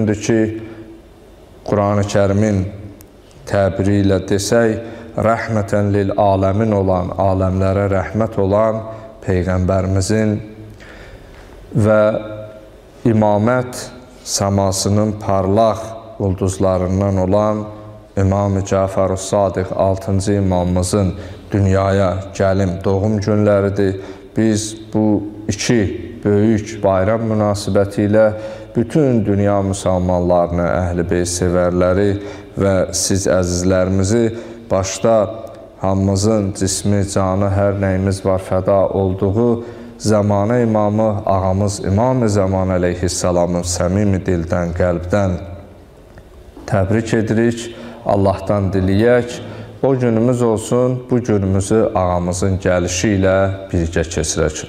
gündür ki, Quran-ı Kərimin təbiri ilə desək, rəhmətən lil aləmin olan, aləmlərə rəhmət olan Peyğəmbərimizin və imamət səmasının parlaq ulduzlarından olan İmam-ı Cəfər-ü Sadiq 6-cı imamımızın dünyaya gəlim, doğum günləridir. Biz bu iki böyük bayram münasibəti ilə bütün dünya müsəlmanlarını, əhl-i beyt sevərləri və siz əzizlərimizi başda hamımızın cismi, canı, hər nəyimiz var fəda olduğu Zəmanə imamı, ağamız İmam-ı Zaman əleyhissalamın səmimi dildən, qəlbdən təbrik edirik, Allahdan diliyək. O günümüz olsun, bu günümüzü ağamızın gəlişi ilə birgə keçirək.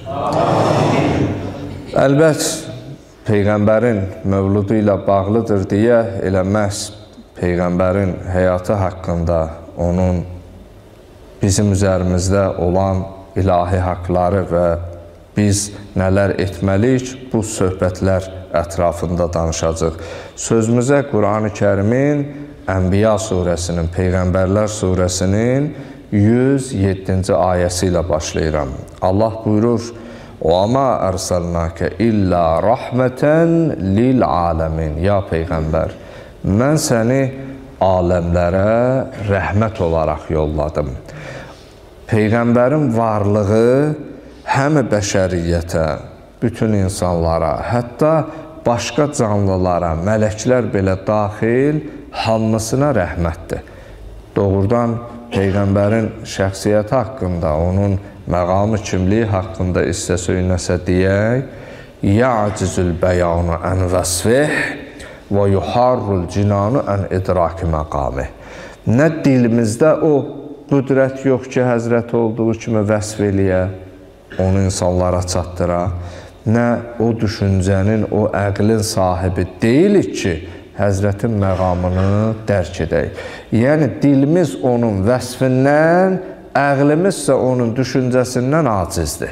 Əlbət, Peyğəmbərin mövludu ilə bağlıdır deyə elə məhz Peyğəmbərin həyatı haqqında, onun bizim üzərimizdə olan ilahi haqları və biz nələr etməliyik, bu söhbətlər ətrafında danışacaq. Sözümüzə Quran-ı Kərimin Ənbiya surəsinin, Peyğəmbərlər surəsinin 107-ci ayəsi ilə başlayıram. Allah buyurur, وَمَا أَرْسَلْنَاكَ إِلَّا رَحْمَةً لِلْعَالَمِينَ Ya Peyğəmbər, mən səni aləmlərə rəhmət olaraq yolladım. Peyğəmbərin varlığı həm bəşəriyyətə, bütün insanlara, hətta başqa canlılara, mələklər belə daxil hamısına rəhmətdir. Doğrudan Peyğəmbərin şəxsiyyəti haqqında, onun məqamı kimliyi haqqında istə söylənəsə deyək, ya'cizul bəyanu ən vəsfih və yuharrul cinanu ən idraki məqamih. Nə dilimizdə o qüdrət yox ki, Həzrət olduğu kimi vəsf eləyə, onu insanlara çatdıra, nə o düşüncənin, o əqlin sahibi deyilik ki, Həzrətin məqamını dərk edək. Yəni, dilimiz onun vəsfindən, əqlimiz isə onun düşüncəsindən acizdir.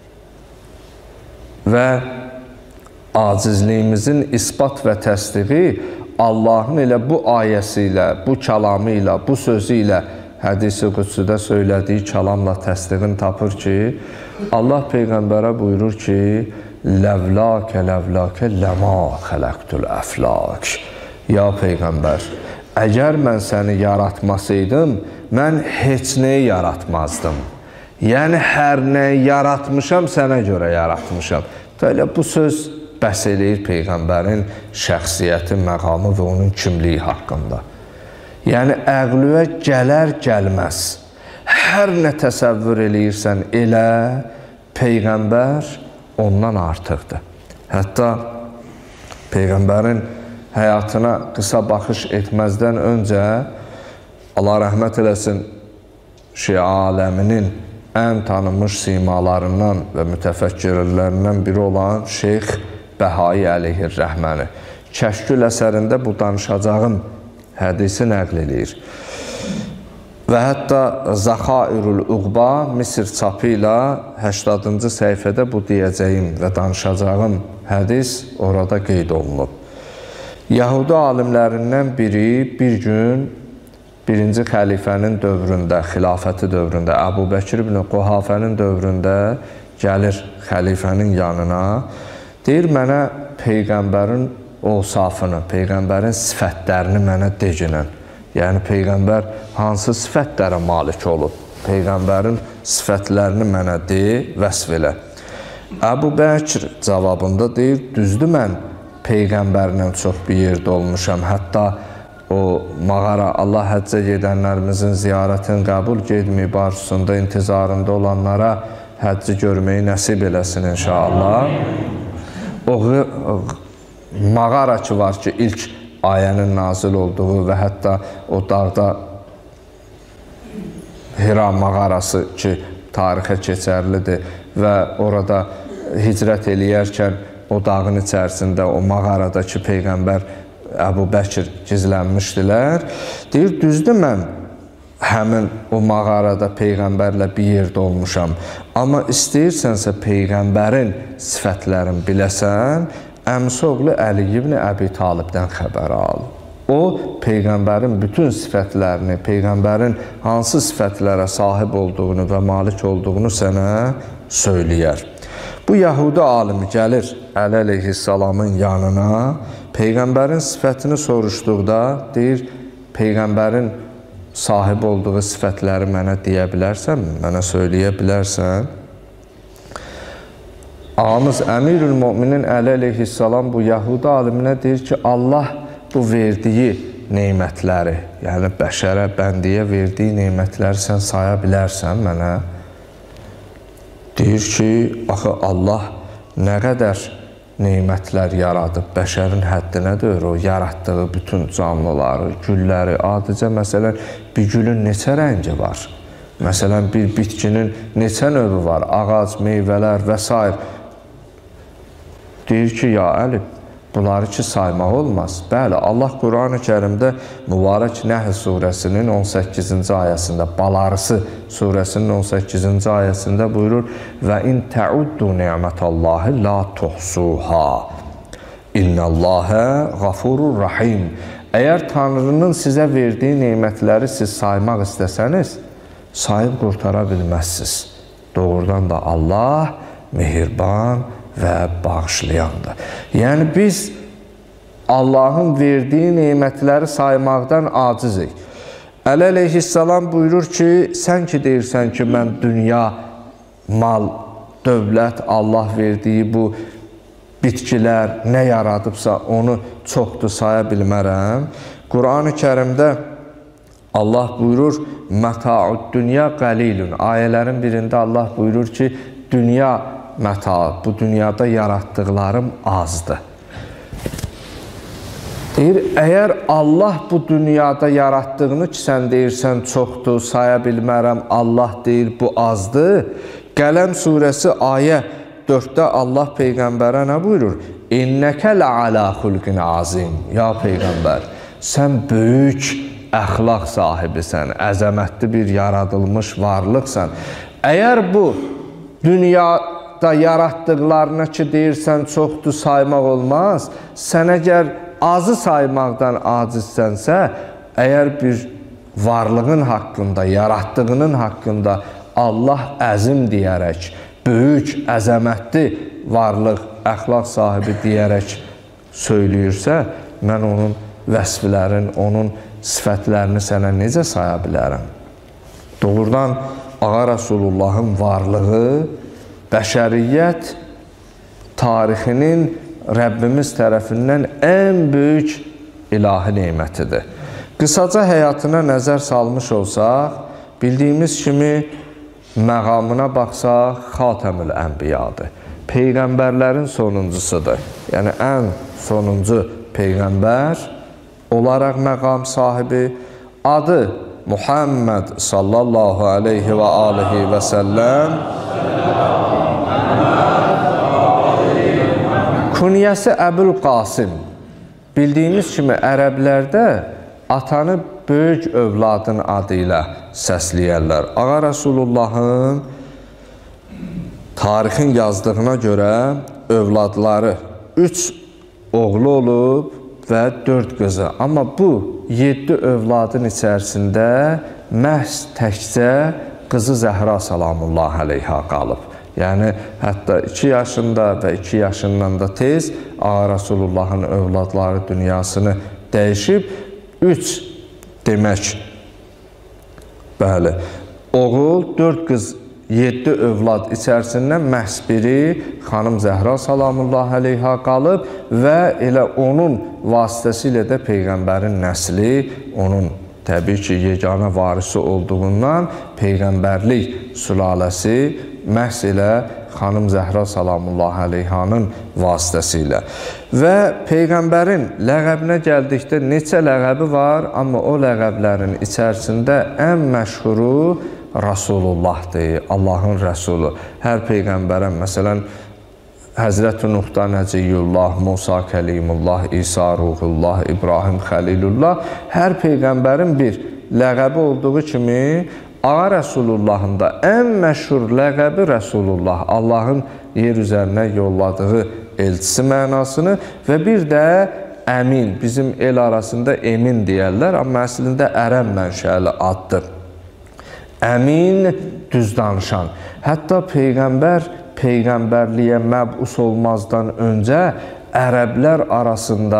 Və acizliyimizin isbat və təsdiqi Allahın elə bu ayəsi ilə, bu kəlamı ilə, bu sözü ilə, hədis-i qüdsüdə söylədiyi kəlamla təsdiqini tapır ki, Allah Peyğəmbərə buyurur ki, ləvləkə ləmə xələqtul əflak. Ya Peyğəmbər, əgər mən səni yaratmasaydım, mən heç nəyi yaratmazdım. Yəni, hər nəyi yaratmışam, sənə görə yaratmışam. Belə bu söz bəs eləyir Peyğəmbərin şəxsiyyəti, məqamı və onun kimliyi haqqında. Yəni, əqlüyə gələr, gəlməz. Hər nə təsəvvür eləyirsən, elə Peyğəmbər ondan artıqdır. Hətta Peyğəmbərin həyatına qısa baxış etməzdən öncə Allah rəhmət eləsin, Şia aləminin ən tanınmış simalarından və mütəfəkkirlərindən biri olan Şeyx Bəhai əleyhir-rəhməni Kəşkül əsərində bu danışacağım hədisi nəql edir. Və hətta Zəxairul Uqba Misir çapı ilə 80-cı səhifədə bu deyəcəyim və danışacağım hədis orada qeyd olunub. Yahudi alimlərindən biri bir gün birinci xəlifənin dövründə, xilafəti dövründə, Əbu Bəkir ibn Quhafənin dövründə gəlir xəlifənin yanına, deyir, mənə Peyğəmbərin osafını, Peyğəmbərin sifətlərini mənə deginən. Yəni, Peyğəmbər hansı sifətlərə malik olub? Peyğəmbərin sifətlərini mənə vəsf elə. Əbu Bəkir cavabında deyir, düzdür, mən Peyğəmbərlə çox bir yerdə olmuşam. Hətta o mağara, Allah həccə gedənlərimizin ziyarətini qəbul gedməyib arzusunda, intizarında olanlara həcci görməyi nəsib eləsin inşallah. O mağara ki var ki, ilk ayənin nazil olduğu və hətta o dağda Hira mağarası ki, tarixə keçərlidir və orada hicrət eləyərkən o dağın içərisində, o mağaradakı Peyğəmbər Əbu Bəkir gizlənmişdilər. Deyir, düzdür, mən həmin o mağarada Peyğəmbərlə bir yerdə olmuşam. Amma istəyirsənsə Peyğəmbərin sifətlərini biləsən, əmisi oğlu Əli ibn Əbi Talibdən xəbər al. O, Peyğəmbərin bütün sifətlərini, Peyğəmbərin hansı sifətlərə sahib olduğunu və malik olduğunu sənə söyləyər. Bu Yahudi alimi gəlir Əli əleyhissalamın yanına, Peyğəmbərin sifətini soruşduqda deyir, Peyğəmbərin sahib olduğu sifətləri mənə deyə bilərsən, mənə söyləyə bilərsən? Ağamız Əmirül Möminin Əli əleyhissalam bu Yahudi aliminə deyir ki, Allah bu verdiyi neymətləri, yəni bəşərə, bəndiyə verdiyi neymətləri sən saya bilərsən mənə? Deyir ki, axı Allah nə qədər neymətlər yaradıb, bəşərin həddinə deyir, o yaratdığı bütün canlıları, gülləri, adicə məsələn, bir gülün neçə rəngi var? Məsələn, bir bitkinin neçə növü var? Ağac, meyvələr və s. Deyir ki, ya Əli, bunları ki saymaq olmaz. Bəli, Allah Quran-ı Kərimdə Mübarək Nəhl surəsinin 18-ci ayəsində, Balarısı surəsinin 18-ci ayəsində buyurur: "Və in təuddu ni'metallahi la tuhsuha. İnnallahə gafurur rahim." Əgər Tanrının sizə verdiyi nemətləri siz saymaq istəsəniz, sayıb qurtara bilməzsiniz. Doğrudan da Allah mehriban və bağışlayandır. Yəni biz Allahın verdiyi nemətləri saymaqdan acizik. Əli əleyhissalam buyurur ki, sən ki deyirsən ki, mən dünya, mal, dövlət, Allah verdiyi bu bitkilər nə yaradıbsa onu çoxdur saya bilmərəm. Quran-ı Kərimdə Allah buyurur, "Məta'ud dünya qalilun." Ayələrin birində Allah buyurur ki, dünya məta, bu dünyada yaratdıqlarım azdır. Deyir, əgər Allah bu dünyada yaratdığını ki, sən deyirsən çoxdur, saya bilmərəm, Allah deyir, bu azdır. Qələm surəsi ayə 4-də Allah Peyğəmbərə nə buyurur? "İnnəkə lə'alə xulqin azim." Ya Peyğəmbər, sən böyük əxlaq sahibisən, əzəmətli bir yaradılmış varlıqsan. Əgər bu dünyada yaratdıqlarına ki, deyirsən çoxdur, saymaq olmaz. Sən əgər azı saymaqdan acizsənsə, əgər bir varlığın haqqında, yaratdığının haqqında Allah əzim deyərək, böyük, əzəmətli varlıq, əxlaq sahibi deyərək söyləyirsə, mən onun vəsflərin, onun sifətlərini sənə necə saya bilərəm? Doğrudan Ağa Rəsulullahın varlığı bəşəriyyət tarixinin Rəbbimiz tərəfindən ən böyük ilahi neymətidir. Qısaca həyatına nəzər salmış olsaq, bildiyimiz kimi məqamına baxsaq, Xatəmül Ənbiyadır. Peyğəmbərlərin sonuncusudur. Yəni, ən sonuncu Peyğəmbər olaraq məqam sahibi, adı Muhammed sallallahu aleyhi və alihi və səlləm, künyəsi Əbül Qasim. Bildiyimiz kimi ərəblərdə atanı böyük övladın adı ilə səsləyərlər. Ağa Rəsulullahın tarixin yazdığına görə övladları 3 oğlu olub və 4 qızı. Amma bu 7 övladın içərisində məhz təkcə qızı Zəhra salamullahi aleyha qalıb. Yəni, hətta 2 yaşında və 2 yaşından da tez Ağa Rəsulullahın övladları dünyasını dəyişib. 3 demək, bəli, oğul, 4 qız, 7 övlad içərisindən məhz biri xanım Zəhra salamullahi aleyha qalıb və elə onun vasitəsilə də Peyğəmbərin nəsli, onun təbii ki, yeganə varisi olduğundan Peyğəmbərlik sülaləsi məhz elə xanım Zəhra salamullahi aleyhanın vasitəsilə. Və Peyğəmbərin ləqəbinə gəldikdə neçə ləqəbi var, amma o ləqəblərin içərisində ən məşhuru Rasullahdır, Allahın Rəsulu. Hər Peyğəmbərə, məsələn, Həzrət-i Nuhdan Nəciyullah, Musa Kəlimullah, İsa Ruhullah, İbrahim Xəlilullah, hər Peyğəmbərin bir ləqəbi olduğu kimi, Ağa Rəsulullahın da ən məşhur ləqəbi Rəsulullah, Allahın yer üzərinə yolladığı elçisi mənasını və bir də əmin, bizim el arasında emin deyərlər, amma əslində ərəb mənşəli addır. Əmin, düz danışan. Hətta Peyğəmbər Peyğəmbərliyə məbus olmazdan öncə ərəblər arasında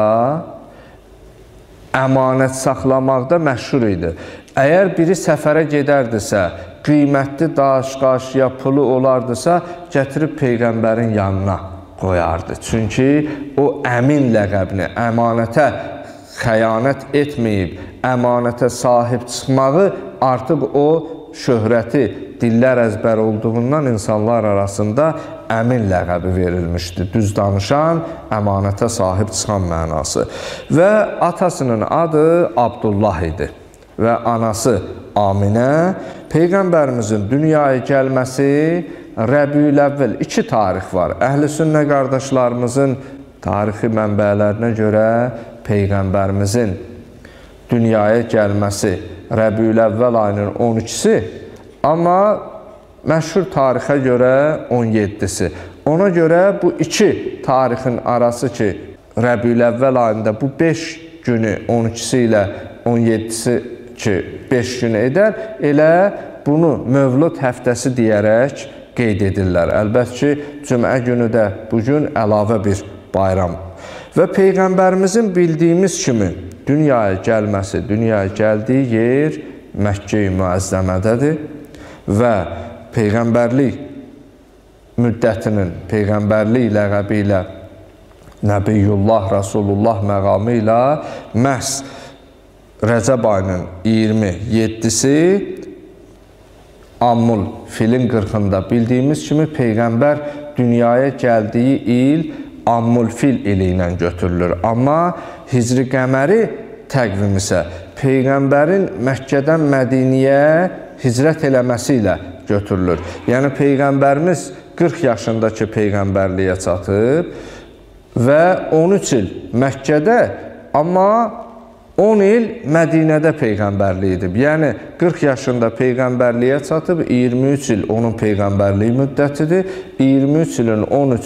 əmanət saxlamaqda məşhur idi. Əgər biri səfərə gedərdisə, qiymətli daş-qaşya pulu olardısa, gətirib Peyğəmbərin yanına qoyardı. Çünki o əmin ləqəbini, əmanətə xəyanət etməyib, əmanətə sahib çıxmağı artıq o şöhrəti dillər əzbər olduğundan insanlar arasında əmin ləqəbi verilmişdi. Düz danışan, əmanətə sahib çıxan mənası. Və atasının adı Abdullah idi və anası Aminə. Peyğəmbərimizin dünyaya gəlməsi Rəbiül-əvvəl 2 tarix var. Əhl-i sünnə qardaşlarımızın tarixi mənbələrinə görə Peyğəmbərimizin dünyaya gəlməsi Rəbiül-əvvəl ayının 12-si, amma məşhur tarixə görə 17-si. Ona görə bu 2 tarixin arası ki, Rəbiül-əvvəl ayında bu 5 günü 12-si ilə 17-si ki, 5 günü edər, elə bunu Mövlud həftəsi deyərək qeyd edirlər. Əlbəttə ki, cümə günü də bugün əlavə bir bayram. Və Peyğəmbərimizin bildiyimiz kimi dünyaya gəlməsi, dünyaya gəldiyi yer Məkkə-i Müəzzəmədədir və Peyğəmbərlik müddətinin, Peyğəmbərlik ləqəbi ilə Nəbiyyullah, Rasulullah məqamı ilə məhz Rəcəb ayının 27-si Ammul filin 40-ında bildiyimiz kimi Peyğəmbər dünyaya gəldiyi il Ammul fil ili ilə götürülür. Amma Hicri qəməri təqvim isə Peyğəmbərin Məkkədən Mədiniyə hicrət eləməsi ilə götürülür. Yəni Peyğəmbərimiz 40 yaşındakı Peyğəmbərliyə çatıb və 13 il Məkkədə, amma 10 il Mədinədə Peyğəmbərlik edib. Yəni 40 yaşında Peyğəmbərliyə çatıb, 23 il onun Peyğəmbərlik müddətidir, 23 ilin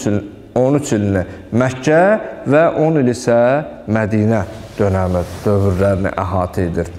13 ilini Məkkə və 10 il isə Mədinə dönəmi, dövrlərini əhatə edir.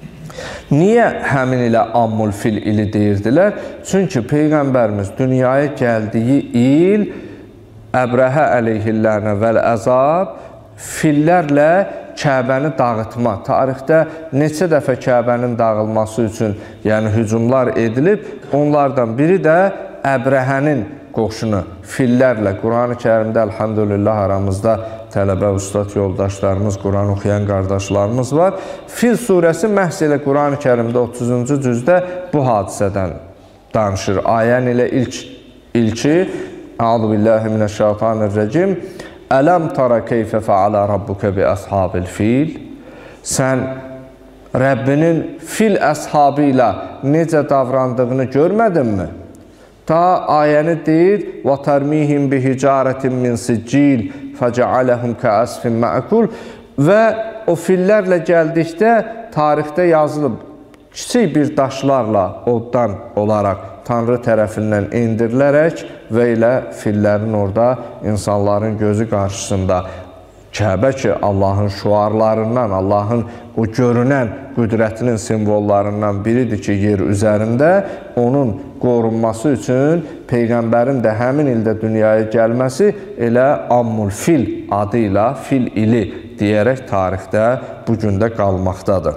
Niyə həmin ilə Ammul fil ili deyirdilər? Çünki Peyğəmbərimiz dünyaya gəldiyi il Əbrəhə əleyhillənə vəl-əzab fillərlə Kəbəni dağıtma. Tarixdə neçə dəfə Kəbənin dağılması üçün yəni hücumlar edilib. Onlardan biri də Əbrəhənin qoşunu fillərlə. Quran-ı Kərimdə elhamdülillah aramızda tələbə, ustad yoldaşlarımız, Quran oxuyan qardaşlarımız var. Fil surəsi məhz elə Quran-ı Kərimdə 30-cu cüzdə bu hadisədən danışır. Ayən ilə ilki Əuzu billahi minəşşeytanirracim. Ələm tara keyfə fəalə rabbuka bi əshabil fil. Sən Rəbbinin fil əshabı ilə necə davrandığını görmədinmi? Ta ayəni deyir: "Və tərmihim bi hicarətin min siccil fəcəaləhum kəəsfin mə'kul." Və o fillərlə gəldikdə tarixdə yazılıb kiçik bir daşlarla oddan olaraq Tanrı tərəfindən indirilərək və elə fillərin orada insanların gözü qarşısında Kəbə ki, Allahın şüarlarından, Allahın o görünən qüdrətinin simvollarından biridir ki, yer üzərində onun qorunması üçün Peyğəmbərin də həmin ildə dünyaya gəlməsi elə Ammul fil adı ilə fil ili deyərək tarixdə bugün də qalmaqdadır.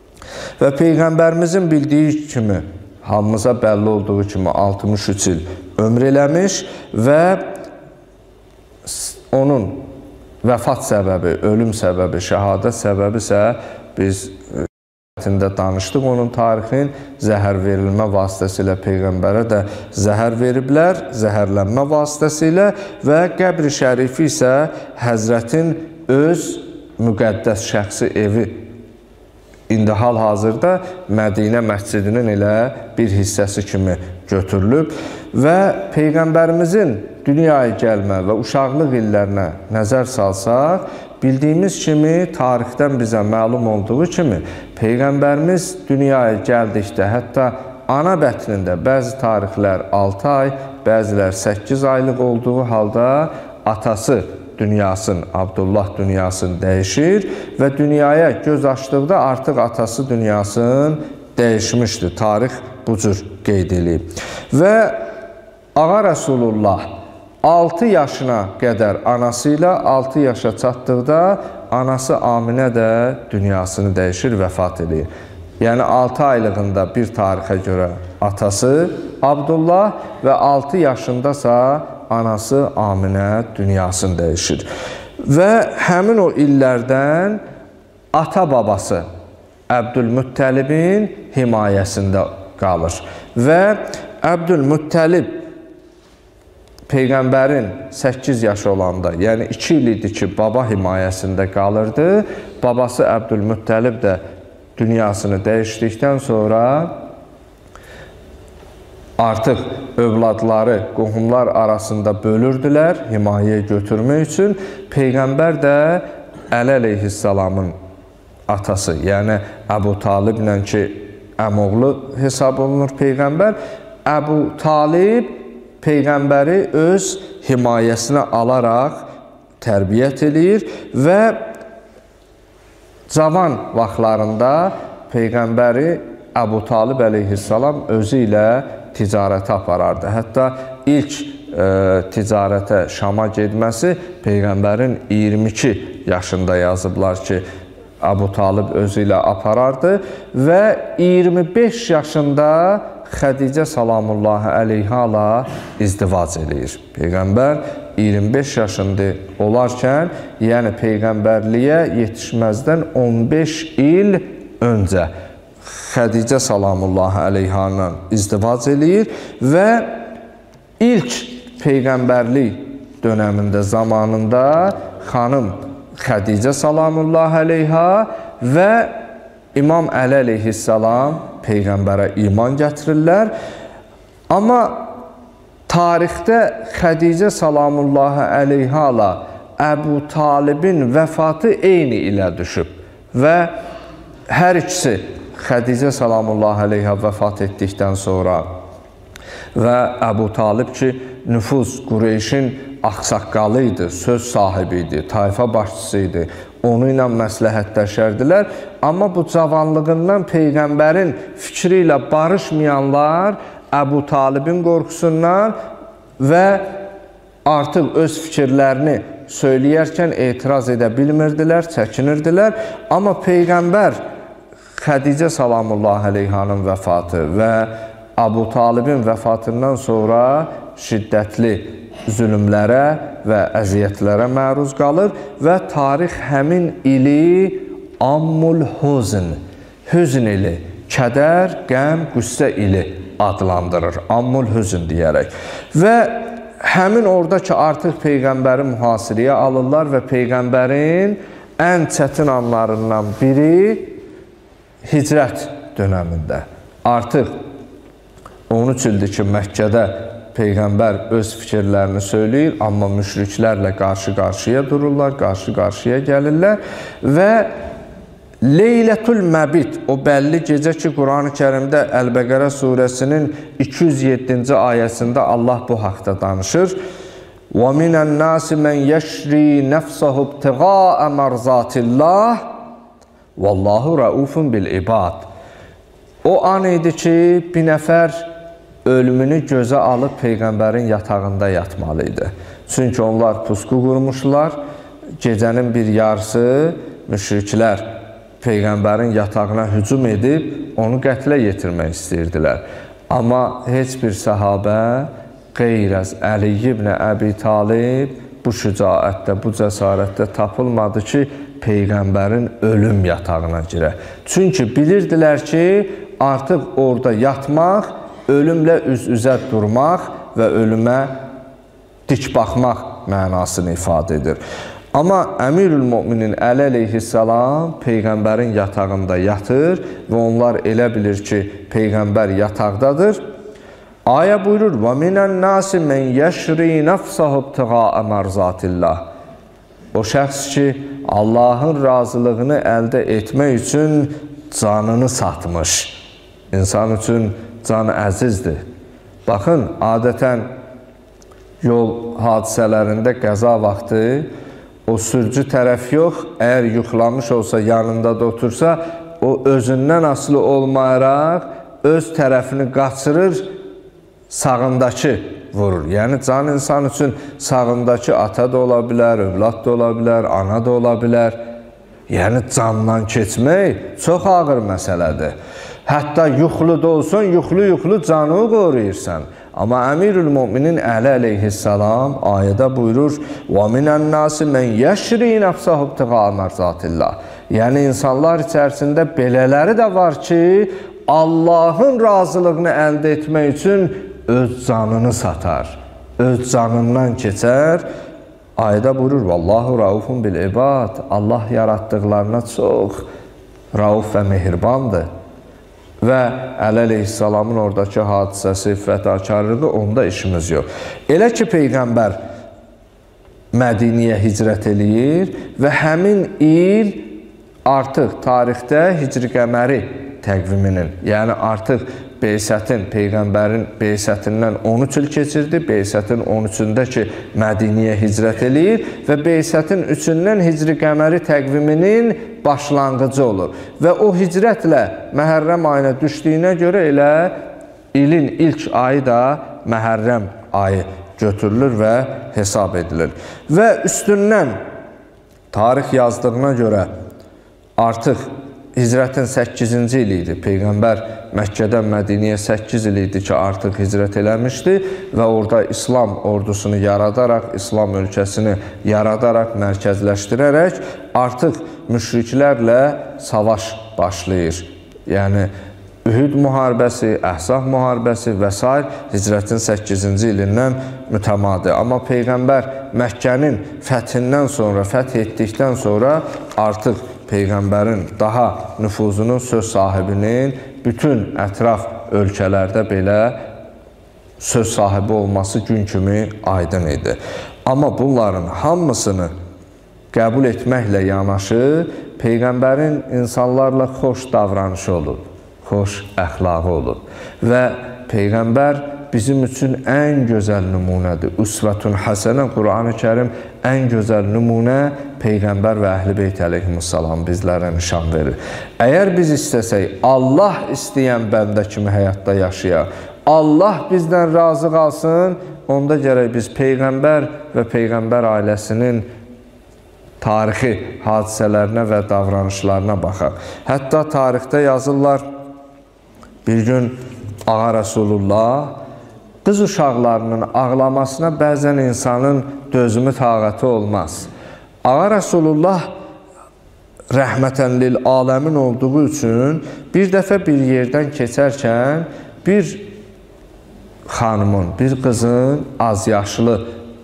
Və Peyğəmbərimizin bildiyi kimi, hamımıza bəlli olduğu kimi 63 il ömr eləmiş və onun vəfat səbəbi, ölüm səbəbi, şəhadət səbəbi isə biz danışdıq onun tarixin. Zəhər verilmə vasitəsilə Peyğəmbərə də zəhər veriblər, zəhərlənmə vasitəsilə və qəbri şərifi isə Həzrətin öz müqəddəs şəxsi evi İndi hal-hazırda Mədinə məscidinin elə bir hissəsi kimi götürülüb və Peyğəmbərimizin dünyaya gəlmə və uşaqlıq illərinə nəzər salsaq, bildiyimiz kimi, tarixdən bizə məlum olduğu kimi, Peyğəmbərimiz dünyaya gəldikdə, hətta ana bətnində bəzi tarixlər 6 ay, bəzilər 8 aylıq olduğu halda atası dünyasını, Abdullah dünyasını dəyişir və dünyaya göz açdıqda artıq atası dünyasını dəyişmişdir. Tarix bu cür qeyd edilib. Və Ağa Rəsulullah 6 yaşına qədər anası ilə 6 yaşa çatdıqda anası Aminə də dünyasını dəyişir, vəfat edir. Yəni 6 aylığında bir tarixə görə atası Abdullah və 6 yaşındasa anası Aminə dünyasını dəyişir. Və həmin o illərdən ata-babası Əbdülmüttəlibin himayəsində qalır. Və Əbdülmüttəlib Peyğəmbərin 8 yaşı olanda, yəni 2 il idi ki, baba himayəsində qalırdı. Babası Əbdülmüttəlib də dünyasını dəyişdikdən sonra artıq övladları, qohumlar arasında bölürdülər himayəyə götürmək üçün. Peyğəmbər də Əli əleyhissalamın atası, yəni Əbu Taliblə ki, əmoğlu hesab olunur Peyğəmbər. Əbu Talib Peyğəmbəri öz himayəsinə alaraq tərbiyyət edir və cavan vaxtlarında Peyğəmbəri Əbu Talib əleyhissalam özü ilə ticarətə aparardı. Hətta ilk ticarətə Şama getməsi Peyğəmbərin 22 yaşında yazıblar ki, Əbu Talib özü ilə aparardı və 25 yaşında Xədicə salamullahi əleyhə ilə izdivac edir. Peyğəmbər 25 yaşında olarkən, yəni Peyğəmbərliyə yetişməzdən 15 il öncə Xədicə salamullahi əleyhə ilə izdivac edir və ilk Peyğəmbərlik dönəmində, zamanında xanım Xədicə salamullahi əleyhə və İmam Əli əleyhissalam Peyğəmbərə iman gətirirlər. Amma tarixdə Xədicə salamullahi əleyhə ilə Əbu Talibin vəfatı eyni ilə düşüb və hər ikisi Xədicə salamullahi əleyhə vəfat etdikdən sonra və Əbu Talib ki, nüfuz Qureyşin ağsaqqalı idi, söz sahibi idi, tayfa başçısı idi. Onu ilə məsləhətləşərdilər. Amma bu cavanlığından Peyğəmbərin fikri ilə barışmayanlar Əbu Talibin qorxusundan və artıq öz fikirlərini söyləyərkən etiraz edə bilmirdilər, çəkinirdilər. Amma Peyğəmbər Xədicə salamullahi əleyhanın vəfatı və Əbu Talibin vəfatından sonra şiddətli zülümlərə və əziyyətlərə məruz qalır və tarix həmin ili Ammul Huzn, hüzn ili, kədər, qəm, qüssə ili adlandırır. Ammul Huzn deyərək. Və həmin orada ki, artıq Peyğəmbəri mühasirəyə alırlar və Peyğəmbərin ən çətin anlarından biri hicrət dönəmində. Artıq 13 ildir ki, Məkkədə Peyğəmbər öz fikirlərini söyləyir, amma müşriklərlə qarşı-qarşıya dururlar, qarşı-qarşıya gəlirlər və Leylətül Məbit, o bəlli gecə ki, Quran-ı Kərimdə Əl-Bəqərə surəsinin 207-ci ayəsində Allah bu haqda danışır. وَمِنَ النَّاسِ مَنْ يَشْرِي نَفْسَهُ ابْتِغَاءَ مَرْضَاتِ اللّٰهِ وَاللّٰهُ رَؤُوفٌ بِالْعِبَادِ. O an idi ki, bir nəfər ölümünü gözə alıb Peyğəmbərin yatağında yatmalı idi. Çünki onlar pusqu qurmuşlar. Gecənin bir yarısı müşriklər Peyğəmbərin yatağına hücum edib, onu qətlə yetirmək istəyirdilər. Amma heç bir səhabə qeyr-əz Əli ibn Əbi Talib bu şücaətdə, bu cəsarətdə tapılmadı ki, Peyğəmbərin ölüm yatağına girə. Çünki bilirdilər ki, artıq orada yatmaq, ölümlə üz-üzə durmaq və ölümə dik baxmaq mənasını ifadə edir. Amma Əmirül Möminin Əli əleyhissalam Peyğəmbərin yatağında yatır və onlar elə bilir ki, Peyğəmbər yataqdadır. Ayə buyurur, وَمِنَ النَّاسِ مَنْ يَشْرِي نَفْسَهُ ابْتِغَاءَ مَرْضَاتِ اللّٰهِ. O şəxs ki, Allahın razılığını əldə etmək üçün canını satmış. İnsan üçün canı əzizdir. Baxın, adətən yol hadisələrində qəza vaxtı o sürücü tərəf yox, əgər yuxulamış olsa, yanında da otursa, o özündən asılı olmayaraq öz tərəfini qaçırır, sağındakı vurur. Yəni, can insan üçün sağındakı ata da ola bilər, övlad da ola bilər, ana da ola bilər. Yəni, candan keçmək çox ağır məsələdir. Hətta yuxulu da olsun, yuxulu canı qoruyursan. Amma Əmirül Müminin Əli əleyhissalam ayədə buyurur: "Və minən-nasi men yəşri nəfsəhu ibtiğa mərzatillah." Yəni, insanlar içərisində belələri də var ki, Allahın razılığını əldə etmək üçün öz canını satar, öz canından keçər. Ayədə buyurur: "Vallahu raufun bil ibad." Allah yaratdıqlarına çox rauf və mehribandır. Və Əli əleyhissalamın oradakı hadisəsi, fədakarlığı, onda işimiz yox. Elə ki, Peyğəmbər Mədiniyə hicrət eləyir və həmin il artıq tarixdə hicri qəməri təqviminin, yəni artıq Beysətin, Peyğəmbərin Beysətindən 13 il keçirdi. Beysətin 13-ündə ki, Mədiniyə hicrət eləyir və Beysətin 3-ündən hicri qəməri təqviminin başlanğıcı olur. Və o hicrətlə Məhərrəm ayına düşdüyünə görə elə ilin ilk ayı da Məhərrəm ayı götürülür və hesab edilir. Və üstündən tarix yazdığına görə artıq hicrətin 8-ci ili idi. Peyğəmbər Məkkədən Mədiniyə 8 il idi ki, artıq hicrət eləmişdi və orada İslam ordusunu yaradaraq, İslam ölkəsini yaradaraq, mərkəzləşdirərək artıq müşriklərlə savaş başlayır. Yəni, Ühud müharibəsi, Əhzab müharibəsi və s. hicrətin 8-ci ilindən mütəmadi. Amma Peyğəmbər Məkkənin fəthindən sonra, fəth etdikdən sonra artıq Peyğəmbərin daha nüfuzunun, söz sahibinin bütün ətraf ölkələrdə belə söz sahibi olması gün kimi aydın idi. Amma bunların hamısını qəbul etməklə yanaşı, Peyğəmbərin insanlarla xoş davranışı olub, xoş əxlaqı olub. Və Peyğəmbər bizim üçün ən gözəl nümunədir. Üsvətun həsənə, Qur'an-ı Kərim ən gözəl nümunə Peyğəmbər və Əhl-i Beyt əleyhissalam bizlərə nişan verir. Əgər biz istəsək, Allah istəyən bəndə kimi həyatda yaşayaq, Allah bizdən razı qalsın, onda gərək biz Peyğəmbər və Peyğəmbər ailəsinin tarixi hadisələrinə və davranışlarına baxaq. Hətta tarixdə yazırlar, bir gün Ağa Rəsulullah qız uşaqlarının ağlamasına bəzən insanın dözümü, taqəti olmaz. Ağa Rəsulullah rəhmətən lil aləmin olduğu üçün bir dəfə bir yerdən keçərkən bir xanımın, bir qızın az yaşlı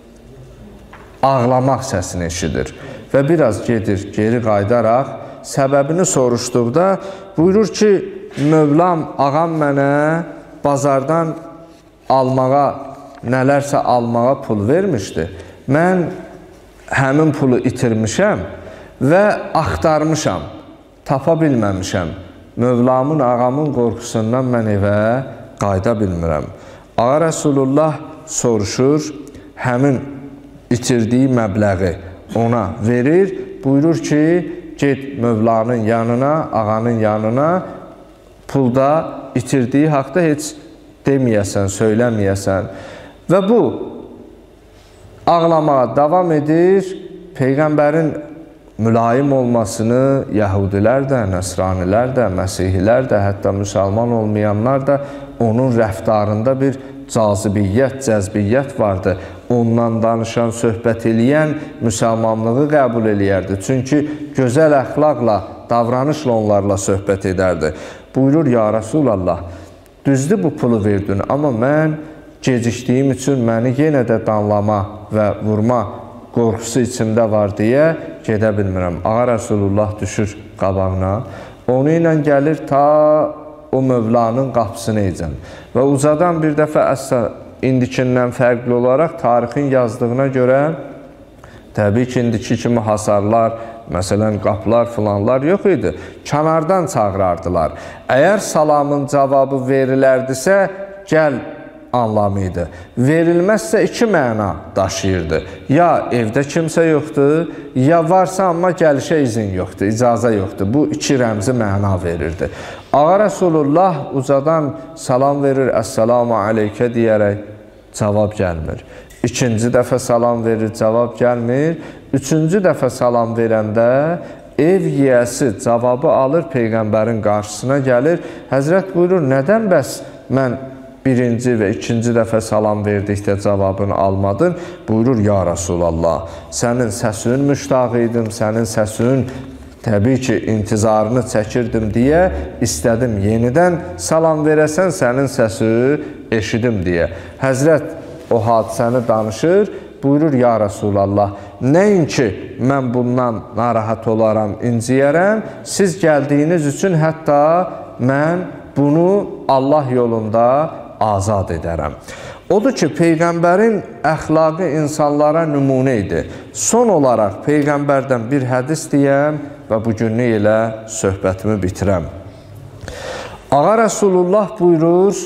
ağlamaq səsini eşidir və biraz gedir, geri qaydaraq səbəbini soruşduqda buyurur ki, Mövlam, ağam mənə bazardan almağa, nələrsə almağa pul vermişdi. Mən həmin pulu itirmişəm və axtarmışam, tapa bilməmişəm. Mövlamın, ağamın qorxusundan mən evə qayda bilmirəm. Ağa Rəsulullah soruşur, həmin itirdiyi məbləği ona verir, buyurur ki, get Mövlanın yanına, ağanın yanına, pulda itirdiyi haqda heç deməyəsən, söyləməyəsən. Və bu ağlamağa davam edir. Peyğəmbərin mülayim olmasını Yəhudilər də, Nəsranilər də, Məsihilər də, hətta müsəlman olmayanlar da onun rəftarında bir cazibiyyət, cəzbiyyət vardı. Ondan danışan, söhbət eləyən müsəlmanlığı qəbul eləyərdi. Çünki gözəl əxlaqla, davranışla onlarla söhbət edərdi. Buyurur, ya Rasulallah, düzdür bu pulu verdin, amma mən gecikdiyim üçün məni yenə də danlama və vurma qorxusu içimdə var deyə gedə bilmirəm. Ağa Rəsulullah düşür qabağına, onu ilə gəlir ta o Mövlanın qapısını ecəm. Və ucadan bir dəfə əsla indikindən fərqli olaraq tarixin yazdığına görə təbii ki, indiki kimi hasarlar, məsələn, qapılar filanlar yox idi. Kənardan çağırardılar. Əgər salamın cavabı verilərdisə, gəl anlamı idi. Verilməzsə iki məna daşıyırdı. Ya evdə kimsə yoxdur, ya varsa amma gəlişə izin yoxdur, icazə yoxdur. Bu iki rəmzi məna verirdi. Ağa Rasulullah ucadan salam verir, Əssalamu aleykə deyərək cavab gəlmir. İkinci dəfə salam verir, cavab gəlmir. Üçüncü dəfə salam verəndə ev yiyəsi cavabı alır, Peyğəmbərin qarşısına gəlir. Həzrət buyurur, nədən bəs mən birinci və ikinci dəfə salam verdikdə cavabını almadın? Buyurur, ya Rasulallah, sənin səsin müştaq idim, sənin səsin təbii ki, intizarını çəkirdim deyə istədim yenidən salam verəsən, sənin səsi eşidim deyə. Həzrət o hadisəni danışır, buyurur, ya Rasulallah, nəinki mən bundan narahat olaram, inciyərəm, siz gəldiyiniz üçün hətta mən bunu Allah yolunda azad edərəm. Odur ki, Peyğəmbərin əxlaqı insanlara nümunə idi. Son olaraq Peyğəmbərdən bir hədis deyəm və bugünlük ilə söhbətimi bitirəm. Ağa Rasulullah buyurur,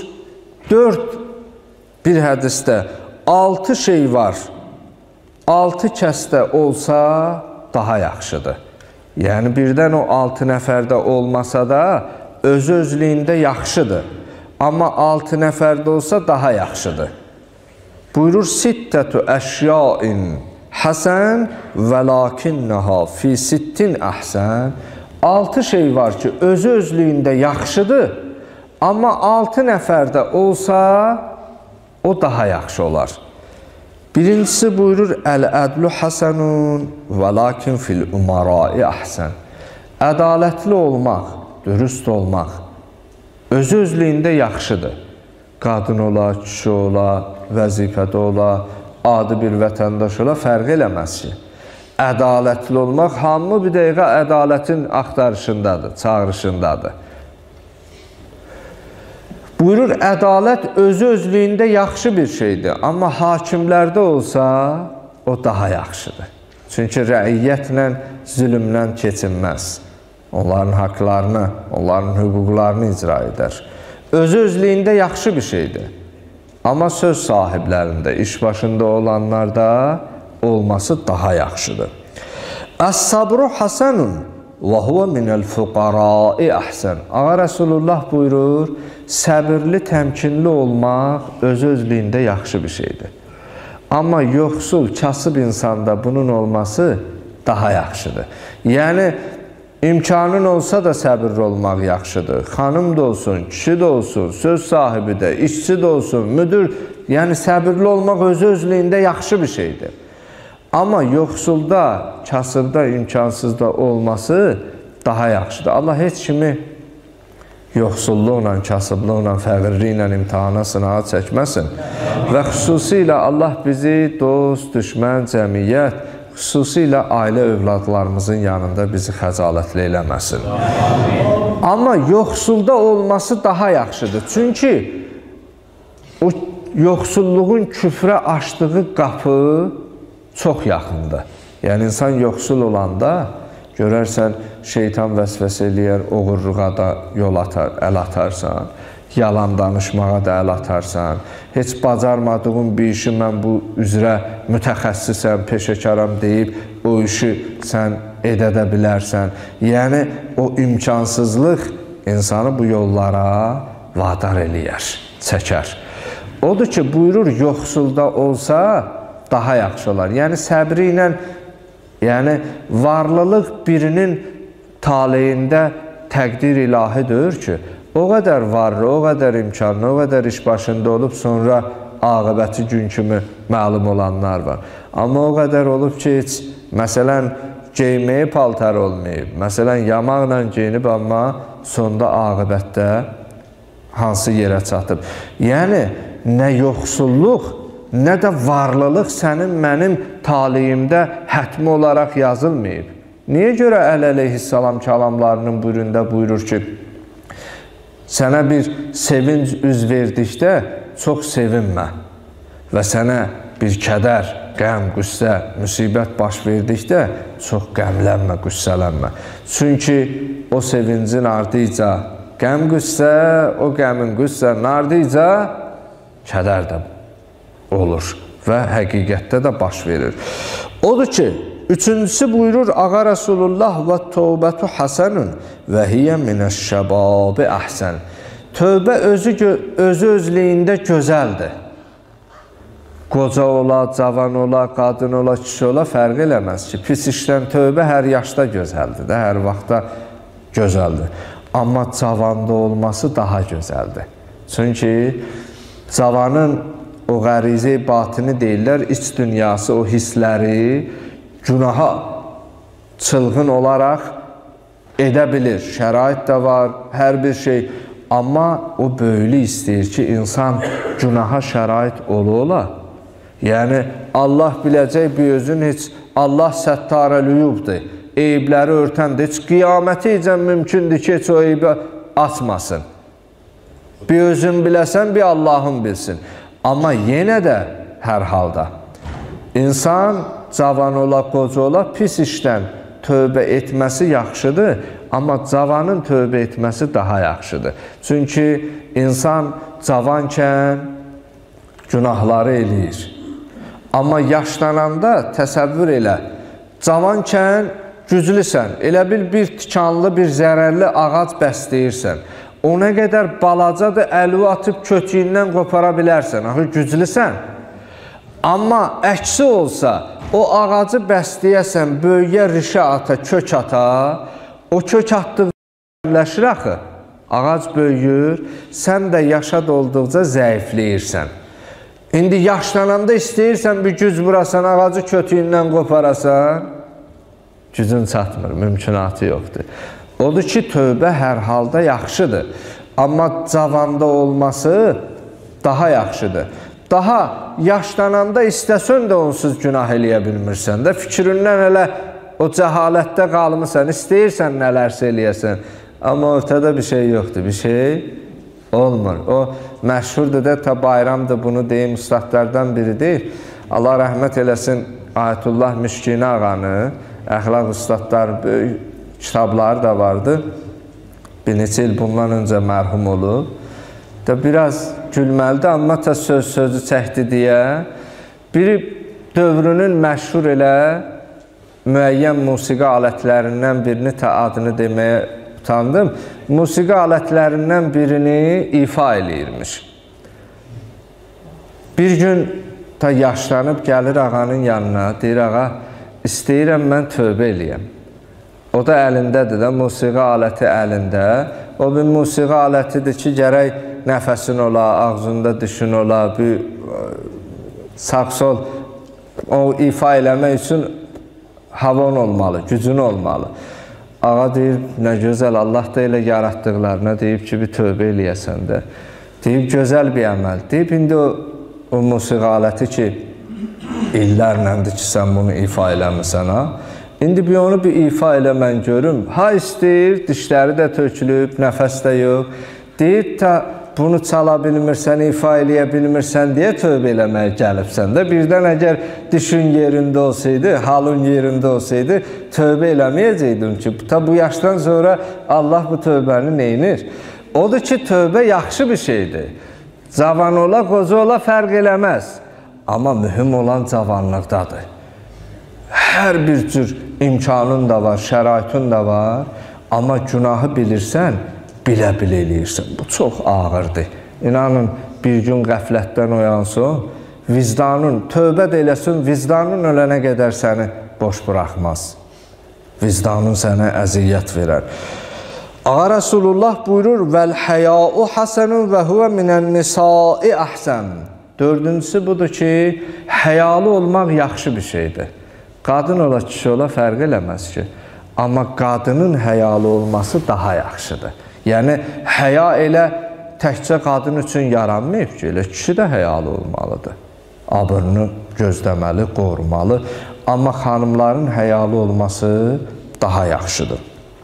bir hədisdə 6 şey var, 6 kəsdə olsa daha yaxşıdır. Yəni birdən o 6 nəfərdə olmasa da öz-özlüyündə yaxşıdır. Amma 6 nəfərdə olsa daha yaxşıdır. Buyurur, sittətü əşyain həsən və lakinnəha fi sittin əhsən. 6 şey var ki, öz-özlüyündə yaxşıdır. Amma 6 nəfərdə olsa o daha yaxşı olar. Birincisi buyurur, əl-ədlü həsənun və lakin fil umarai əhsən. Ədalətli olmaq, dürüst olmaq öz-özlüyündə yaxşıdır. Qadın ola, kişi ola, vəzifədə ola, adi bir vətəndaş ola, fərq eləməz ki. Ədalətli olmaq, hamı bir dəqiqə ədalətin axtarışındadır, çağırışındadır. Buyurur, ədalət özü-özlüyündə yaxşı bir şeydir. Amma hakimlərdə olsa, o daha yaxşıdır. Çünki rəiyyətlə, zülmlə keçinməz. Onların haqlarını, onların hüquqlarını icra edər. Özü-özlüyündə yaxşı bir şeydir. Amma söz sahiblərində, iş başında olanlarda olması daha yaxşıdır. Əs-sabru hasanun və huve minəl fuqarai əhsən. Ağa Rasulullah buyurur, səbirli, təmkinli olmaq öz-özlüyündə yaxşı bir şeydir. Amma yoxsul, kasıb insanda bunun olması daha yaxşıdır. Yəni, İmkanın olsa da səbirli olmaq yaxşıdır. Xanım da olsun, kişi də olsun, söz sahibi də, işçi də olsun, müdür. Yəni, səbirli olmaq özü-özlüyündə yaxşı bir şeydir. Amma yoxsulda, kasıbda, imkansızda olması daha yaxşıdır. Allah heç kimi yoxsulluqla, kasıblıqla, fəqirliklə imtihana, sınağa çəkməsin. Və xüsusilə Allah bizi dost, düşmən, cəmiyyət, xüsusilə ailə övladlarımızın yanında bizi xəcalətli eləməsin. Amma yoxsulda olması daha yaxşıdır. Çünki o yoxsulluğun küfrə açdığı qapı çox yaxındır. Yəni, insan yoxsul olanda görərsən, şeytan vəsvəsə eləyər, oğurluğa da yol atar, əl atarsan, yalan danışmağa da əl atarsan, heç bacarmadığın bir işi mən bu üzrə mütəxəssisəm, peşəkaram deyib, o işi sən edə bilərsən. Yəni, o imkansızlıq insanı bu yollara vadar eləyər, çəkər. Odur ki, buyurur, yoxsulda olsa daha yaxşı olar. Yəni, səbri ilə, yəni, varlılıq birinin taleyində təqdir ilahidir ki, o qədər varlı, o qədər imkanlı, o qədər iş başında olub, sonra aqibəti gün kimi məlum olanlar var. Amma o qədər olub ki, heç, məsələn, geyməyi paltar olmayıb, məsələn, yamaqla geyinib, amma sonda aqibətdə hansı yerə çatıb. Yəni, nə yoxsulluq, nə də varlılıq sənin mənim taleyimdə hətmi olaraq yazılmayıb. Niyə görə Əli əleyhissalam kəlamlarının birində buyurur ki, sənə bir sevinc üz verdikdə çox sevinmə və sənə bir kədər, qəm, qüssə, müsibət baş verdikdə çox qəmlənmə, qüssələnmə. Çünki o sevincin ardıyca qəm, qüssə, o qəmin, qüssənin ardıyca kədər də olur və həqiqətdə də baş verir. Odur ki, üçüncüsü buyurur Ağa Rasulullah və tövbətu hasanun və hiyə minəş-şəbabi əhsən. Tövbə özlüyündə gözəldir. Qoca ola, cavan ola, qadın ola, kişi ola fərq eləməz ki, pis işdən tövbə hər yaşda gözəldir də, hər vaxtda gözəldir. Amma cavanda olması daha gözəldir. Çünki cavanın o qərizi batini deyirlər, iç dünyası, o hissləri günaha çılğın olaraq edə bilir. Şərait də var, hər bir şey. Amma o böyülü istəyir ki, insan günaha şərait ola. Yəni, Allah biləcək bir özün heç Allah səttarəlüyubdur, eyibləri örtəndir. Heç qiyaməti icən mümkündür ki, heç o eybi açmasın. Bir özün biləsən, bir Allahın bilsin. Amma yenə də hər halda insan cavan ola, qoca ola, pis işdən tövbə etməsi yaxşıdır, amma cavanın tövbə etməsi daha yaxşıdır. Çünki insan cavankən günahları eləyir. Amma yaşlananda təsəvvür elə, cavankən güclüsən, elə bil bir tikanlı, bir zərərli ağac bəsləyirsən. O nə qədər balacadır, əli atıb kötüyündən qopara bilərsən, axı güclüsən. Amma əksi olsa, o ağacı bəsləyəsən, böyüyə rişə ata, kök ata, o kök atdıqca axı, ağac böyüyür, sən də yaşa dolduqca zəifləyirsən. İndi yaşlananda istəyirsən bir güc vurasan, ağacı kötüyündən qoparasan, gücün çatmır, mümkünatı yoxdur. Odur ki, tövbə hər halda yaxşıdır. Amma cavanda olması daha yaxşıdır. Daha yaşlananda istəsən də onsuz günah eləyə bilmirsən də, fikrindən elə o cəhalətdə qalmısan, istəyirsən nələrsə eləyəsən. Amma ortada bir şey yoxdur, bir şey olmur. O məşhurdur da, ta bayramdır, bunu deyim, ustadlardan biridir. Allah rəhmət eləsin Ayətullah Müşkini ağanı, əxlaq ustadlar, böyük kitabları da vardı. Bir neçə il bundan öncə mərhum olub. Biraz gülməlidir, amma ta sözü çəkdi deyə. Biri dövrünün məşhur elə müəyyən musiqi alətlərindən birini, ta adını deməyə utandım, musiqi alətlərindən birini ifa eləyirmiş. Bir gün ta yaşlanıb gəlir ağanın yanına, deyir, ağa, istəyirəm mən tövbə eləyəm. O da əlindədir də, musiqi aləti əlində. O bir musiqi alətidir ki, gərək nəfəsin ola, ağzında düşün ola, bir sağ-sol o ifa eləmək üçün havan olmalı, gücün olmalı. Ağa deyir, nə gözəl, Allah da elə yaratdıqlarına deyib ki, bir tövbə eləyəsən də. Deyib, gözəl bir əməl. Deyib, indi o musiqi aləti ki, illərləndir ki, sən bunu ifa eləmirsən, ha? İndi bir onu bir ifa elə mən görüm. Ha istəyir, dişləri də tökülüb, nəfəs də yox. Deyir, ta bunu çala bilmirsən, ifa eləyə bilmirsən deyə tövbə eləməyə gəlibsən də. Birdən əgər dişin yerində olsaydı, halın yerində olsaydı, tövbə eləməyəcəkdim ki, ta bu yaşdan sonra Allah bu tövbəni neynir? Odur ki, tövbə yaxşı bir şeydir. Cavan ola, qoca ola fərq eləməz. Amma mühüm olan cavanlıqdadır. Hər bir cür imkanın da var, şəraitin da var. Amma günahı bilirsən, bilə-bilə eləyirsən. Bu çox ağırdır. İnanın, bir gün qəflətdən oyansın, vicdanın, tövbə də eləsin, vicdanın ölənə qədər səni boş buraxmaz. Vicdanın sənə əziyyət verər. Ağa Rasulullah buyurur, vəl-həyau hasanun və huvə minən-nisai əhsən. Dördüncüsü budur ki, həyalı olmaq yaxşı bir şeydir. Qadın ola, kişi ola fərq eləməz ki. Amma qadının həyalı olması daha yaxşıdır. Yəni, həya elə təkcə qadın üçün yaranmayıb ki, elə kişi də həyalı olmalıdır. Abırını gözləməli, qorumalı. Amma xanımların həyalı olması daha yaxşıdır.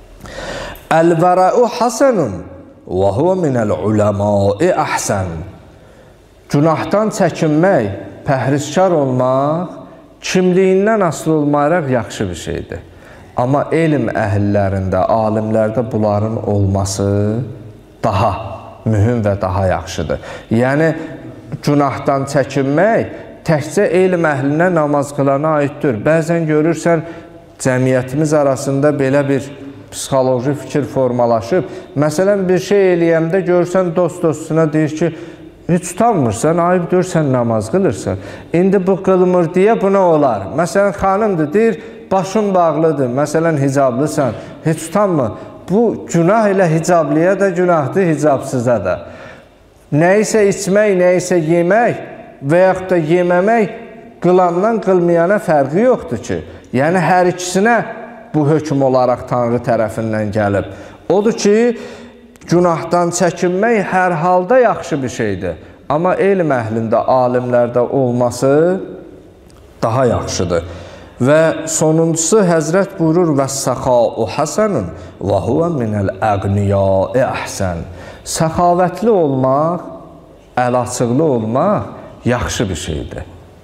Əl-vərəu hasanun və huvə minəl-uləmai əhsən. Günahdan çəkinmək, pəhrizkar olmaq, kimliyindən asılı olmayaraq yaxşı bir şeydir. Amma elm əhillərində, alimlərdə bunların olması daha mühüm və daha yaxşıdır. Yəni, günahdan çəkinmək təkcə elm əhlinə, namaz qılana aiddir. Bəzən görürsən, cəmiyyətimiz arasında belə bir psixoloji fikir formalaşıb. Məsələn, bir şey eləyəndə görürsən, dost-dostuna deyir ki, heç utanmırsan, ayıb görsən, namaz qılırsan. İndi bu qılmır deyə buna olar. Məsələn, xanımdır, deyir, başın bağlıdır, məsələn, hicablısan, heç utanmır. Bu, günah ilə hicabliyə də günahdır, hicabsıza da. Nəyisə içmək, nəyisə yemək və yaxud da yeməmək qılandan qılmayana fərqi yoxdur ki. Yəni, hər ikisinə bu hökm olaraq Tanrı tərəfindən gəlib. Odur ki, günahdan çəkinmək hər halda yaxşı bir şeydir. Amma elm əhlində, alimlərdə olması daha yaxşıdır. Və sonuncusu Həzrət buyurur, "Vəs-səxa'u həsənun və huvə minəl-əqniyai əhsən." Səxavətli olmaq, əl-açıqlı olmaq yaxşı bir şeydir.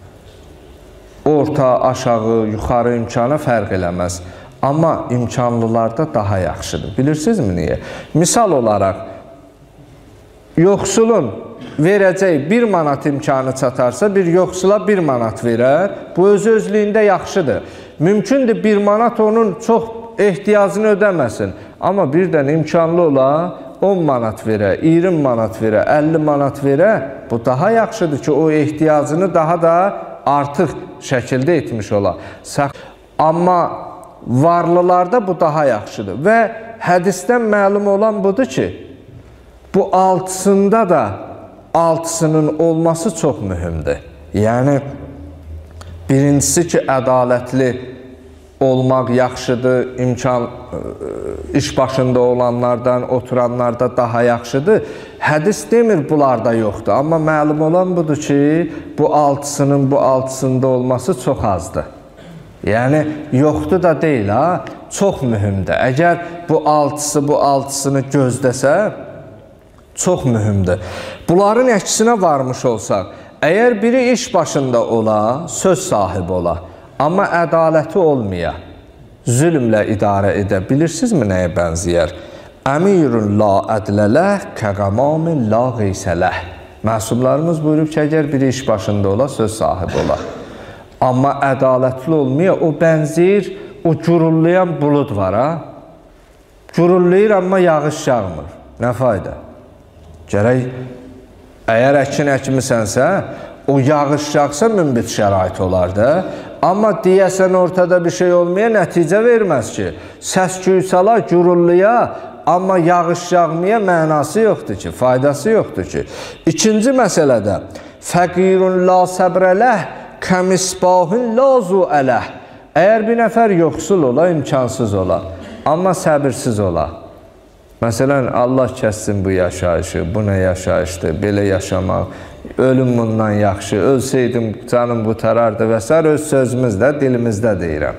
Orta, aşağı, yuxarı imkana fərq eləməz. Amma imkanlılarda daha yaxşıdır. Bilirsinizmi niyə? Misal olaraq, yoxsulun verəcək 1 manat imkanı çatarsa, bir yoxsula 1 manat verər. Bu öz-özlüyündə yaxşıdır. Mümkündür 1 manat onun çox ehtiyacını ödəməsin. Amma birdən imkanlı ola 10 manat verə, 20 manat verə, 50 manat verə. Bu daha yaxşıdır ki, o ehtiyacını daha da artıq şəkildə etmiş ola. Amma varlılarda bu daha yaxşıdır. Və hədisdən məlum olan budur ki, bu altısında da altısının olması çox mühümdür. Yəni, birincisi ki, ədalətli olmaq yaxşıdır, iş başında olanlardan, oturanlarda daha yaxşıdır. Hədis demir, bunlarda yoxdur. Amma məlum olan budur ki, bu altısının bu altısında olması çox azdır. Yəni, yoxdur da deyil, ha? Çox mühümdür. Əgər bu altısı bu altısını gözləsə, çox mühümdür. Bunların əksinə varmış olsaq, əgər biri iş başında ola, söz sahibi ola, amma ədaləti olmaya, zülmlə idarə edə bilirsinizmi nəyə bənzəyər? Əmirun la ədlələh kəqəmamin la qeysələh. Məsumlarımız buyurub ki, əgər biri iş başında ola, söz sahibi ola. Amma ədalətli olmaya, o bənzəyir, o gurullayan bulud var, ha? Gurullayır, amma yağış yağmır. Nə fayda? Gərək, əgər əkin əkmisənsə, o yağış yağsa münbit şərait olar da. Amma deyəsən ortada bir şey olmaya nəticə verməz ki. Səs küysala, gurullaya, amma yağış yağmaya mənası yoxdur ki, faydası yoxdur ki. İkinci məsələdə, fəqirun la səbrələh, kəmisbahın lazu ələh. Əgər bir nəfər yoxsul ola, imkansız ola, amma səbirsiz ola. Məsələn, Allah kəssin bu yaşayışı, bu nə yaşayışdır, belə yaşamaq, ölüm bundan yaxşı, ölsəydim canım qutarardı və s. öz sözümüzdə, dilimizdə deyirəm.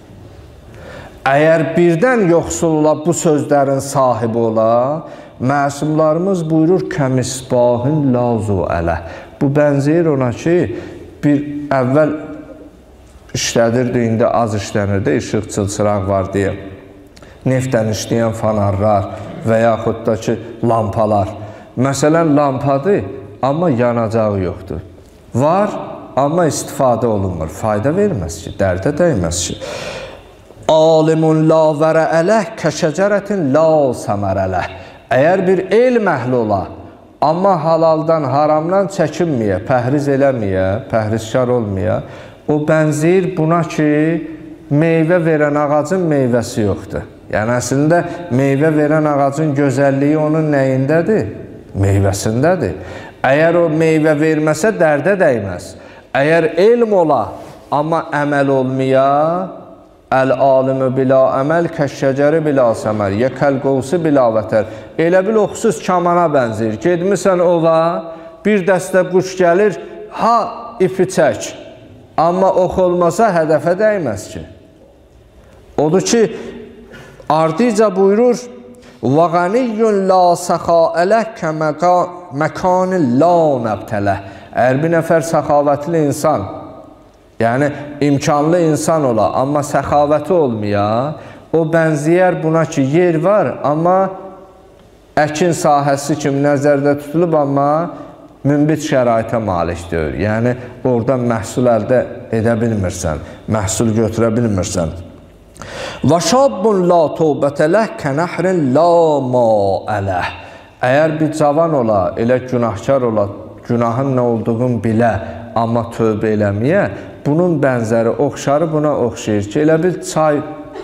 Əgər birdən yoxsul ola, bu sözlərin sahibi ola, məsumlarımız buyurur, kəmisbahın lazu ələh. Bu bənzəyir ona ki, bir əvvəl işlədirdi, indi az işlənirdi, işıqçıl çıraq var deyə. Neftdən işləyən fanarlar və yaxud da ki, lampalar. Məsələn, lampadır, amma yanacağı yoxdur. Var, amma istifadə olunmur. Fayda verməz ki, dərdə dəyməz ki. Alimun la vərəələh kəşəcərətin la səmərələh. Əgər bir elm əhli ola, amma halaldan, haramdan çəkinməyə, pəhriz eləməyə, pəhrizkar olmaya, o bənzəyir buna ki, meyvə verən ağacın meyvəsi yoxdur. Yəni, əslində, meyvə verən ağacın gözəlliyi onun nəyindədir? Meyvəsindədir. Əgər o meyvə verməsə, dərdə dəyməz. Əgər elm ola, amma əməl olmaya, əl-alimü bila əməl, kəşşəcəri bila səmər, yəkəl qovsu bila vətər. Elə bil oxsuz kamana bənzəyir. Gedmirsən ova, bir dəstə quş gəlir, ha, ipi çək. Amma ox olmasa hədəfə dəyməz ki. Odur ki, ardıca buyurur, وَغَنِيٌّ لَا سَخَاءَلَهْ كَمَكَانِ لَا نَبْتَلَهْ. Əgər bir nəfər səxavətli insan, yəni imkanlı insan ola, amma səxavəti olmaya, o bənzəyər buna ki, yer var, amma əkin sahəsi kimi nəzərdə tutulub, amma münbit şəraitə malik deyil. Yəni, oradan məhsul əldə edə bilmirsən, məhsul götürə bilmirsən. Və şabbun la tövbətələh kənəhrin la ma'ələh. Əgər bir cavan ola, elə günahkar ola, günahın nə olduğunu bilə, amma tövbə eləməyə, bunun bənzəri oxşarı buna oxşayır ki, elə bir çay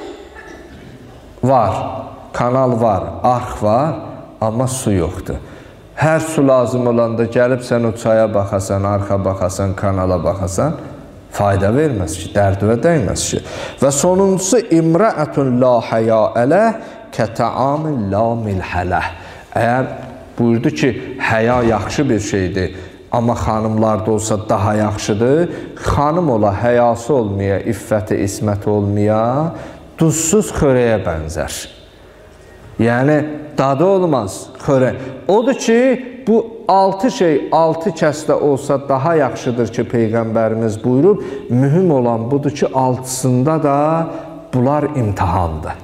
var, kanal var, arx var, amma su yoxdur. Hər su lazım olanda gəlib sən o çaya baxasan, arxa baxasan, kanala baxasan, fayda verməz ki, dərdüvə dəyməz ki. Və sonuncusu, imrəətun la həyəələh kətəamin la milhələh. Əgər buyurdu ki, həya yaxşı bir şeydir, amma xanımlarda olsa daha yaxşıdır, xanım ola, həyası olmaya, iffəti, isməti olmaya, duzsuz xörəyə bənzər. Yəni, dadı olmaz xörək. Odur ki, bu 6 şey 6 kəsdə olsa daha yaxşıdır ki, Peyğəmbərimiz buyurub, mühüm olan budur ki, 6-sında da bunlar imtihandır.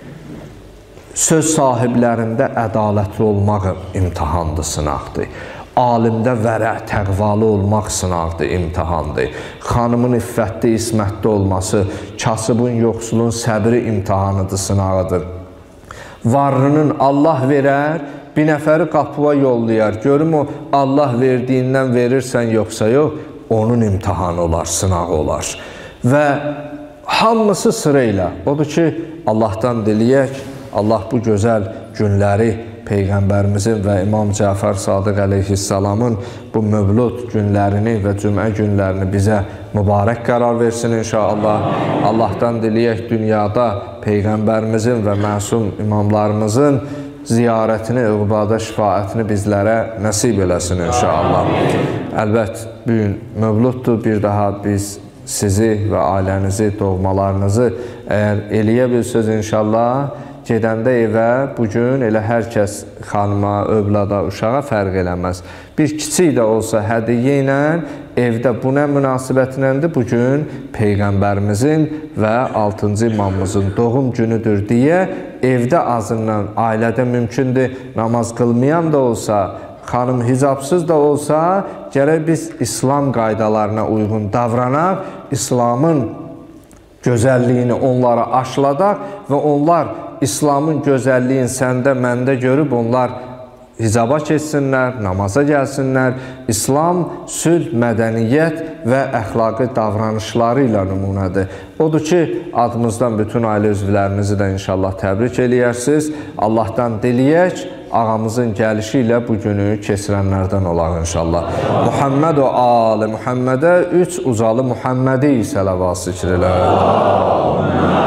Söz sahiblərində ədalətli olmaq imtihandır, sınaqdır. Alimdə vərə, təqvalı olmaq sınaqdır, imtihandır. Xanımın iffətli, ismətli olması, kasıbın, yoxsulun səbri imtihanıdır, sınağıdır. Varlının Allah verər, bir nəfəri qapıya yollayar. Görüm o Allah verdiyindən verirsən yoxsa yox, onun imtihanı olar, sınağı olar. Və hamısı sırayla. Odur ki, Allahdan diləyək, Allah bu gözəl günləri Peyğəmbərimizin və İmam Cəfər Sadiq əleyhissalamın bu mövlud günlərini və cümə günlərini bizə mübarək qərar versin inşallah. Allahdan diləyək dünyada Peyğəmbərimizin və məsum imamlarımızın ziyarətini, ibadə şifaətini bizlərə nəsib eləsin inşallah. Əlbət, bugün mövluddur, bir daha biz sizi və ailənizi, doğmalarınızı əgər eləyə bilsiniz inşallah, gedəndə evə bugün elə hər kəs xanıma, övlada, uşağa fərq eləməz. Bir kiçik də olsa hədiyyə ilə evdə bu nə münasibətləndi? Bugün Peyğəmbərimizin və 6-cı imamımızın doğum günüdür deyə evdə azından, ailədə mümkündür, namaz qılmayan da olsa, xanım hicabsız da olsa, gərək biz İslam qaydalarına uyğun davranaq, İslamın gözəlliyini onlara aşıladaq və onlar İslamın gözəlliyin səndə, məndə görüb onlar hicaba keçsinlər, namaza gəlsinlər. İslam sülh, mədəniyyət və əxlaqi davranışları ilə nümunədir. Odur ki, adımızdan bütün ailə üzvlərinizi də inşallah təbrik eləyərsiniz. Allahdan diləyək, ağamızın gəlişi ilə bu günü keçirənlərdən olaq inşallah. Muhammed o ali Muhammedə 3 ucalı Muhammedi sələvat zikr elə.